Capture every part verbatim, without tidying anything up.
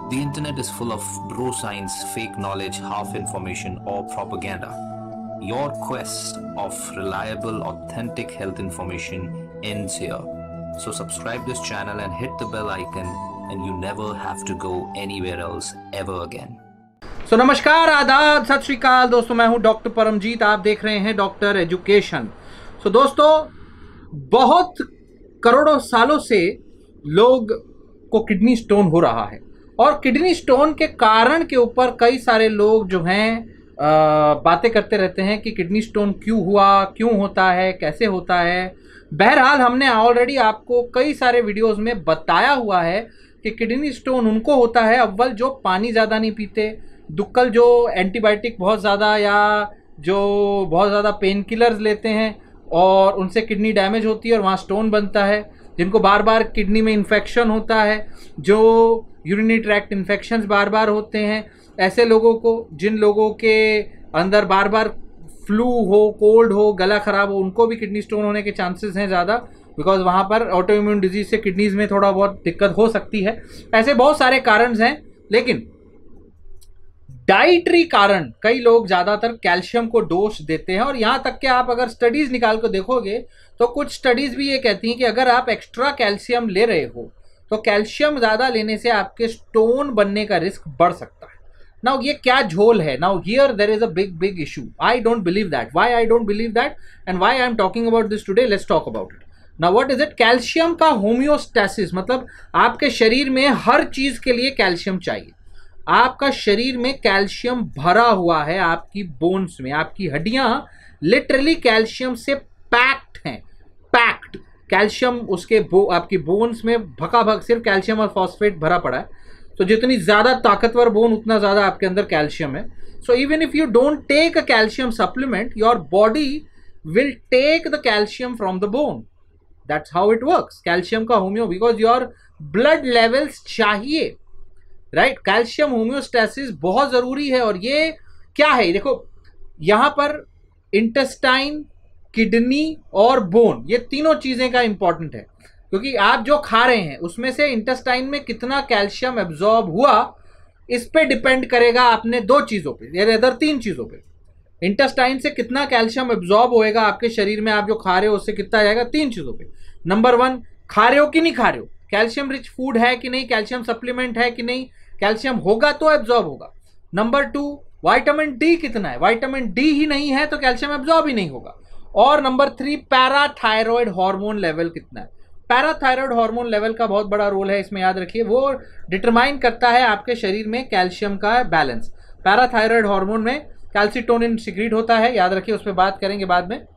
The internet is full of bro science, fake knowledge, half information, or propaganda. Your quest of reliable, authentic health information ends here. So subscribe this channel and hit the bell icon, and you never have to go anywhere else ever again. So so, नमस्कार, आदाब, सत श्री अकाल दोस्तों। मैं हूं doctor Paramjit, आप देख रहे हैं डॉक्टर एजुकेशन। सो so, दोस्तों, बहुत करोड़ों सालों से लोग को किडनी स्टोन हो रहा है और किडनी स्टोन के कारण के ऊपर कई सारे लोग जो हैं बातें करते रहते हैं कि किडनी स्टोन क्यों हुआ, क्यों होता है, कैसे होता है। बहरहाल, हमने ऑलरेडी आपको कई सारे वीडियोस में बताया हुआ है कि किडनी स्टोन उनको होता है, अव्वल जो पानी ज़्यादा नहीं पीते, दुक्कल जो एंटीबायोटिक बहुत ज़्यादा या जो बहुत ज़्यादा पेन किलर्स लेते हैं और उनसे किडनी डैमेज होती है और वहाँ स्टोन बनता है, जिनको बार बार किडनी में इन्फेक्शन होता है, जो यूरिनरी ट्रैक्ट इन्फेक्शंस बार बार होते हैं, ऐसे लोगों को, जिन लोगों के अंदर बार बार फ्लू हो, कोल्ड हो, गला ख़राब हो, उनको भी किडनी स्टोन होने के चांसेस हैं ज़्यादा, बिकॉज वहाँ पर ऑटो इम्यून डिजीज़ से किडनीज़ में थोड़ा बहुत दिक्कत हो सकती है। ऐसे बहुत सारे कारण हैं, लेकिन डाइटरी कारण कई लोग ज़्यादातर कैल्शियम को दोष देते हैं। और यहाँ तक कि आप अगर स्टडीज़ निकाल कर देखोगे तो कुछ स्टडीज़ भी ये कहती हैं कि अगर आप एक्स्ट्रा कैल्शियम ले रहे हो तो कैल्शियम ज़्यादा लेने से आपके स्टोन बनने का रिस्क बढ़ सकता है। नाउ ये क्या झोल है? Now here there is a big big issue. I don't believe that. Why I don't believe that and why I am talking about this today? Let's talk about it. Now what is it? Calcium का homeostasis, मतलब आपके शरीर में हर चीज़ के लिए calcium चाहिए। आपका शरीर में कैल्शियम भरा हुआ है, आपकी बोन्स में, आपकी हड्डियां लिटरली कैल्शियम से पैक्ड हैं, पैक्ड कैल्शियम उसके बो, आपकी बोन्स में भका भक सिर्फ कैल्शियम और फॉस्फेट भरा पड़ा है। तो जितनी ज़्यादा ताकतवर बोन उतना ज़्यादा आपके अंदर कैल्शियम है। So even if you don't take a calcium supplement, your body will take the calcium from the bone. That's how it works. Calcium का homeo, because your blood levels चाहिए, राइट। कैल्शियम होम्योस्टैसिस बहुत ज़रूरी है। और ये क्या है? देखो, यहाँ पर इंटेस्टाइन, किडनी और बोन, ये तीनों चीज़ें का इंपॉर्टेंट है, क्योंकि आप जो खा रहे हैं उसमें से इंटेस्टाइन में कितना कैल्शियम एब्जॉर्ब हुआ, इस पे डिपेंड करेगा आपने दो चीज़ों पे, या अदर तीन चीज़ों पे। इंटेस्टाइन से कितना कैल्शियम एब्जॉर्ब होएगा आपके शरीर में, आप जो खा रहे हो उससे कितना जाएगा, तीन चीज़ों पे। नंबर वन, खा रहे हो कि नहीं खा रहे हो, कैल्शियम रिच फूड है कि नहीं, कैल्शियम सप्लीमेंट है कि नहीं, कैल्शियम होगा तो एब्जॉर्ब होगा। नंबर टू, विटामिन डी कितना है, विटामिन डी ही नहीं है तो कैल्शियम एब्जॉर्ब ही नहीं होगा। और number three, parathyroid hormone level कितना है। पैराथायरॉयड हार्मोन लेवल का बहुत बड़ा रोल है इसमें, याद रखिए। वो डिटरमाइन करता है आपके शरीर में कैल्शियम का बैलेंस। पैराथायरॉयड हार्मोन में कैल्सिटोनिन सिक्रीट होता है, याद रखिए, उस पर बात करेंगे बाद में।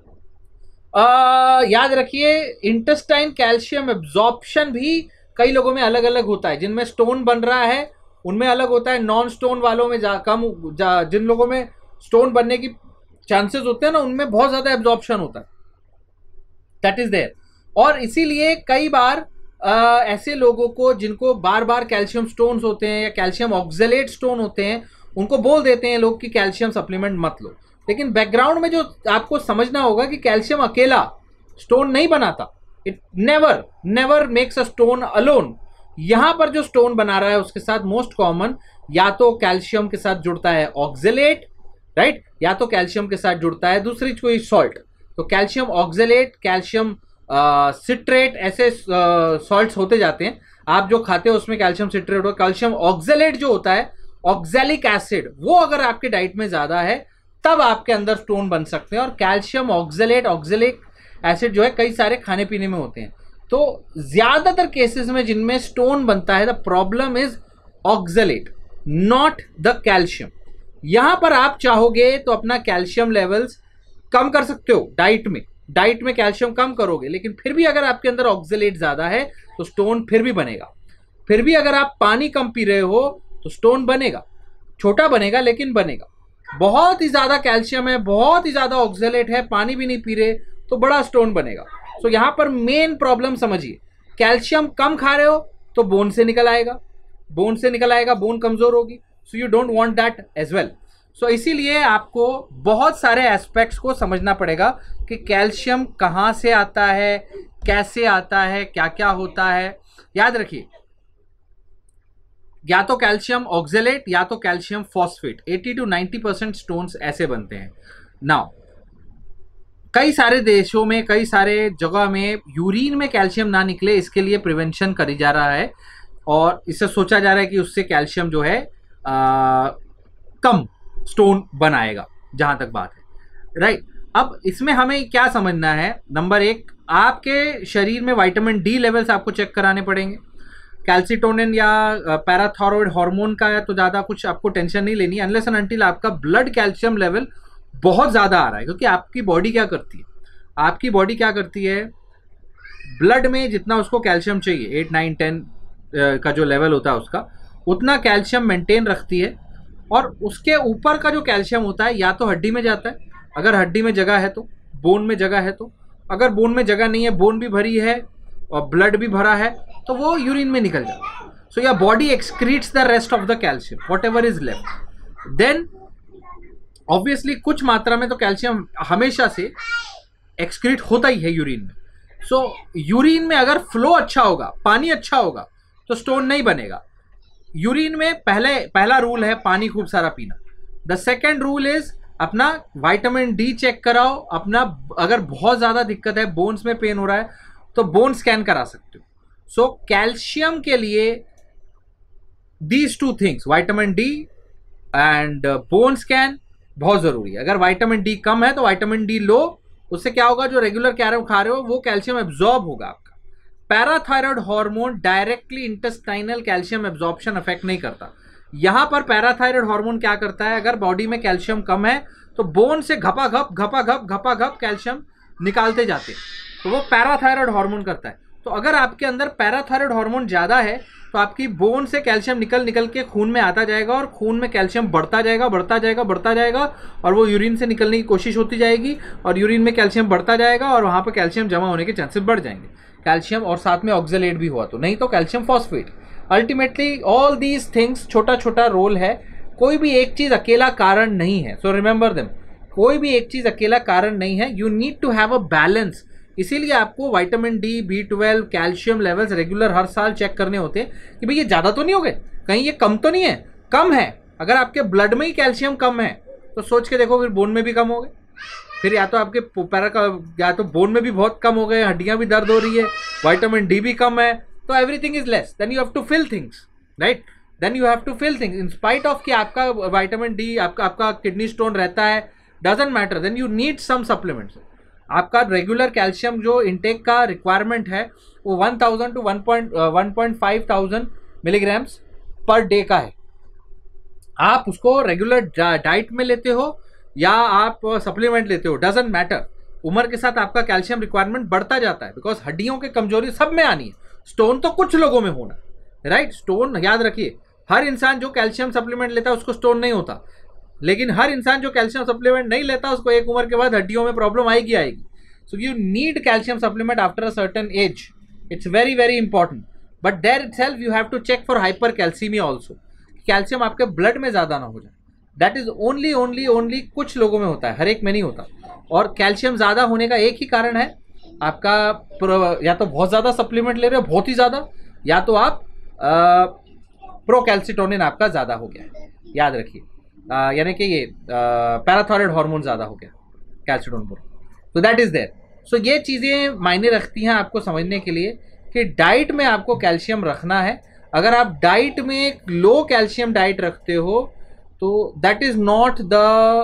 आ, याद रखिए, इंटेस्टाइन कैल्शियम एब्जॉर्प्शन भी कई लोगों में अलग अलग होता है। जिनमें स्टोन बन रहा है उनमें अलग होता है, नॉन स्टोन वालों में जा कम जा, जिन लोगों में स्टोन बनने की चांसेस होते हैं ना, उनमें बहुत ज़्यादा एब्जॉर्प्शन होता है, दैट इज देयर। और इसीलिए कई बार आ, ऐसे लोगों को जिनको बार बार कैल्शियम स्टोन्स होते हैं या कैल्शियम ऑक्जेलेट स्टोन होते हैं, उनको बोल देते हैं लोग कि कैल्शियम सप्लीमेंट मत लो। लेकिन बैकग्राउंड में जो आपको समझना होगा कि कैल्शियम अकेला स्टोन नहीं बनाता। It never never makes a stone alone. यहाँ पर जो स्टोन बना रहा है उसके साथ मोस्ट कॉमन या तो कैल्शियम के साथ जुड़ता है ऑक्जेलेट, राइट, या तो कैल्शियम के साथ जुड़ता है दूसरी कोई सॉल्ट। तो कैल्शियम ऑक्जेलेट, कैल्शियम सिट्रेट, ऐसे सॉल्ट्स होते जाते हैं। आप जो खाते हो उसमें कैल्शियम सिट्रेट हो। कैल्शियम ऑक्जेलेट जो होता है, ऑक्जेलिक एसिड, वो अगर आपके डाइट में ज़्यादा है तब आपके अंदर स्टोन बन सकते हैं। और कैल्शियम ऑक्जेलेट, ऑक्जेलिक एसिड जो है कई सारे खाने पीने में होते हैं। तो ज़्यादातर केसेस में जिनमें स्टोन बनता है, the problem is oxalate, not the calcium. यहाँ पर आप चाहोगे तो अपना कैल्शियम लेवल्स कम कर सकते हो डाइट में, डाइट में कैल्शियम कम करोगे, लेकिन फिर भी अगर आपके अंदर ऑक्जेलेट ज़्यादा है तो स्टोन फिर भी बनेगा। फिर भी अगर आप पानी कम पी रहे हो तो स्टोन बनेगा, छोटा बनेगा लेकिन बनेगा। बहुत ही ज़्यादा कैल्शियम है, बहुत ही ज़्यादा ऑक्जेलेट है, पानी भी नहीं पी रहे तो बड़ा स्टोन बनेगा। सो so, यहाँ पर मेन प्रॉब्लम समझिए, कैल्शियम कम खा रहे हो तो बोन से निकल आएगा, बोन से निकल आएगा, बोन कमज़ोर होगी। So you don't want that as well. So इसीलिए आपको बहुत सारे एस्पेक्ट्स को समझना पड़ेगा कि कैल्शियम कहाँ से आता है, कैसे आता है, क्या क्या होता है। याद रखिए, या तो कैल्शियम ऑक्जेलेट या तो कैल्शियम फॉस्फेट। अस्सी टू नब्बे परसेंट स्टोन्स ऐसे बनते हैं। नाउ कई सारे देशों में, कई सारे जगह में यूरिन में कैल्शियम ना निकले, इसके लिए प्रिवेंशन करी जा रहा है और इससे सोचा जा रहा है कि उससे कैल्शियम जो है आ, कम स्टोन बनाएगा, जहां तक बात है, राइट। अब इसमें हमें क्या समझना है, नंबर एक, आपके शरीर में विटामिन डी लेवल्स आपको चेक कराने पड़ेंगे। कैल्सिटोनिन या पैराथायरॉयड हार्मोन का है तो ज़्यादा कुछ आपको टेंशन नहीं लेनी, अनलेस एंड अनटिल आपका ब्लड कैल्शियम लेवल बहुत ज़्यादा आ रहा है। क्योंकि आपकी बॉडी क्या करती है, आपकी बॉडी क्या करती है, ब्लड में जितना उसको कैल्शियम चाहिए, एट नाइन टेन का जो लेवल होता है उसका, उतना कैल्शियम मेंटेन रखती है। और उसके ऊपर का जो कैल्शियम होता है या तो हड्डी में जाता है, अगर हड्डी में जगह है तो, बोन में जगह है तो, अगर बोन में जगह नहीं है, बोन भी भरी है और ब्लड भी भरा है, तो वो यूरिन में निकल जाता है। So your body excretes the rest of the calcium whatever is left. Then obviously कुछ मात्रा में तो कैल्शियम हमेशा से एक्सक्रीट होता ही है यूरिन में। सो so, यूरिन में अगर फ्लो अच्छा होगा, पानी अच्छा होगा, तो स्टोन नहीं बनेगा। यूरिन में पहले पहला रूल है पानी खूब सारा पीना। द सेकेंड रूल इज अपना विटामिन डी चेक कराओ। अपना अगर बहुत ज़्यादा दिक्कत है, बोन्स में पेन हो रहा है, तो बोन स्कैन करा सकते हो। सो कैल्शियम के लिए these two things, vitamin D and bone scan बहुत ज़रूरी है। अगर विटामिन डी कम है तो विटामिन डी लो, उससे क्या होगा, जो रेगुलर कैल्शियम खा रहे हो वो कैल्शियम एब्जॉर्ब होगा आपका। Parathyroid hormone directly intestinal calcium absorption affect नहीं करता। यहां पर पैराथायरॉयड हार्मोन क्या करता है, अगर बॉडी में कैल्शियम कम है तो बोन से घपा घप घपा घप घपा घप कैल्शियम निकालते जाते हैं, तो वो पैराथायरॉयड हार्मोन करता है। तो अगर आपके अंदर पैराथायरॉयड हार्मोन ज़्यादा है तो आपकी बोन से कैल्शियम निकल निकल के खून में आता जाएगा और खून में कैल्शियम बढ़ता जाएगा बढ़ता जाएगा बढ़ता जाएगा और वो यूरिन से निकलने की कोशिश होती जाएगी और यूरिन में कैल्शियम बढ़ता जाएगा और वहाँ पर कैल्शियम जमा होने के चांसेस बढ़ जाएंगे। कैल्शियम और साथ में ऑक्जेलेट भी हुआ तो, नहीं तो calcium phosphate. Ultimately all these things छोटा छोटा रोल है, कोई भी एक चीज़ अकेला कारण नहीं है। सो रिमेंबर देम, कोई भी एक चीज़ अकेला कारण नहीं है। You need to have a balance. इसीलिए आपको vitamin D, B twelve, calcium levels regular हर साल चेक करने होते हैं कि भाई ये ज़्यादा तो नहीं हो गए, कहीं ये कम तो नहीं है। कम है, अगर आपके ब्लड में ही कैल्शियम कम है तो सोच के देखो, फिर बोन में भी कम हो गए, फिर या तो आपके पैरा का या तो बोन में भी बहुत कम हो गए, हड्डियाँ भी दर्द हो रही है, विटामिन डी भी कम है, तो everything is less. Then you have to fill things, right. Then you have to fill things in spite of कि आपका विटामिन डी, आपका आपका किडनी स्टोन रहता है, doesn't matter, then you need some supplements. आपका रेगुलर कैल्शियम जो intake का requirement है वो one thousand to one point one point five thousand milligrams per day का है। आप उसको रेगुलर डाइट में लेते हो या आप सप्लीमेंट लेते हो, डजेंट मैटर। उम्र के साथ आपका कैल्शियम रिक्वायरमेंट बढ़ता जाता है, बिकॉज हड्डियों की कमजोरी सब में आनी है। स्टोन तो कुछ लोगों में होना, राइट। स्टोन याद रखिए, हर इंसान जो कैल्शियम सप्लीमेंट लेता है उसको स्टोन नहीं होता, लेकिन हर इंसान जो कैल्शियम सप्लीमेंट नहीं लेता उसको एक उम्र के बाद हड्डियों में प्रॉब्लम आएगी आएगी। So you need calcium supplement after a certain age, it's very very important. But there itself you have to check for hypercalcemia also, calcium आपके ब्लड में ज़्यादा ना हो जाए। That is only only only कुछ लोगों में होता है, हर एक में नहीं होता। और कैल्शियम ज़्यादा होने का एक ही कारण है, आपका या तो बहुत ज़्यादा सप्लीमेंट ले रहे हो, बहुत ही ज़्यादा, या तो आप प्रोकैल्सिटोनिन आपका ज़्यादा हो गया है, याद रखिए, यानी कि ये पैराथायरॉयड हार्मोन ज़्यादा हो गया, कैल्सिटोनिन पर। तो दैट इज़ देयर। सो ये चीज़ें मायने रखती हैं आपको समझने के लिए कि डाइट में आपको कैल्शियम रखना है। अगर आप डाइट में एक लो कैल्शियम डाइट रखते हो तो दैट इज़ नॉट द,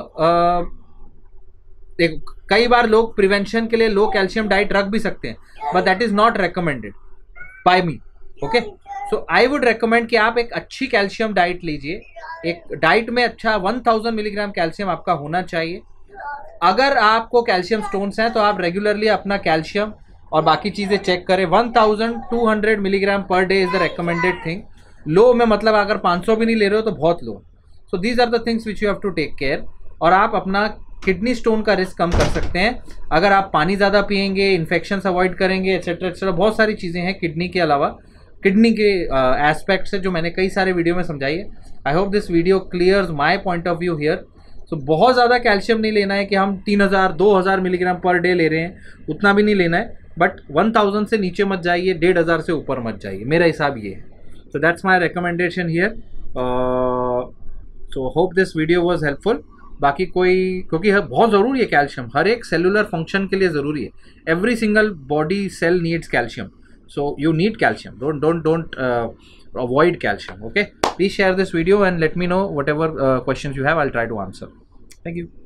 कई बार लोग प्रिवेंशन के लिए लो कैल्शियम डाइट रख भी सकते हैं, but that is not recommended by me, okay. So I would recommend कि आप एक अच्छी कैल्शियम डाइट लीजिए। एक डाइट में अच्छा वन थाउजेंड मिलीग्राम कैल्शियम आपका होना चाहिए। अगर आपको कैल्शियम स्टोन्स हैं तो आप रेगुलरली अपना कैल्शियम और बाकी चीज़ें चेक करें। One thousand two hundred milligram per day is the recommended thing. Low में मतलब अगर पाँच सौ भी नहीं ले रहे हो तो बहुत low. So these are the things which you have to take care. और आप अपना किडनी स्टोन का रिस्क कम कर सकते हैं अगर आप पानी ज़्यादा पिएंगे, इन्फेक्शन अवॉइड करेंगे, एक्सेट्रा एक्सेट्रा। बहुत सारी चीज़ें हैं किडनी के अलावा, किडनी के एस्पेक्ट से, जो मैंने कई सारे वीडियो में समझाई है। I hope this video clears my point of view here. So बहुत ज़्यादा कैल्शियम नहीं लेना है कि हम तीन हज़ार दो हज़ार मिलीग्राम पर डे ले रहे हैं, उतना भी नहीं लेना है। बट वन थाउजेंड से नीचे मत जाइए, डेढ़ हज़ार से ऊपर मत जाइए, मेरा हिसाब ये है। So that's my recommendation here. uh, so hope this video was helpful. बाकी कोई, क्योंकि बहुत ज़रूरी है कैल्शियम, हर एक सेलुलर फंक्शन के लिए ज़रूरी है. Every single body cell needs calcium, so you need calcium. Don't don't don't uh, avoid calcium. Okay, please share this video and let me know whatever uh, questions you have. I'll try to answer. Thank you.